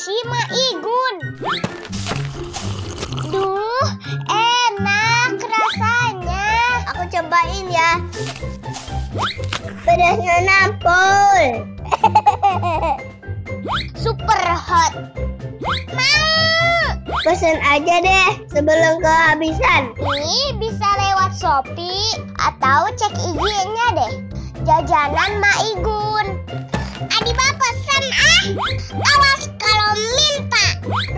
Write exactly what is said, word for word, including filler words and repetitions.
versi Maigun. Duh, enak rasanya. Aku cobain ya. Pedasnya nampol. Super hot. Mau. Pesan aja deh sebelum kehabisan. Ini bisa lewat Shopee atau cek I G-nya deh. Jajanan Maigun. Adi bapak pesan ah. Awas kalau minta.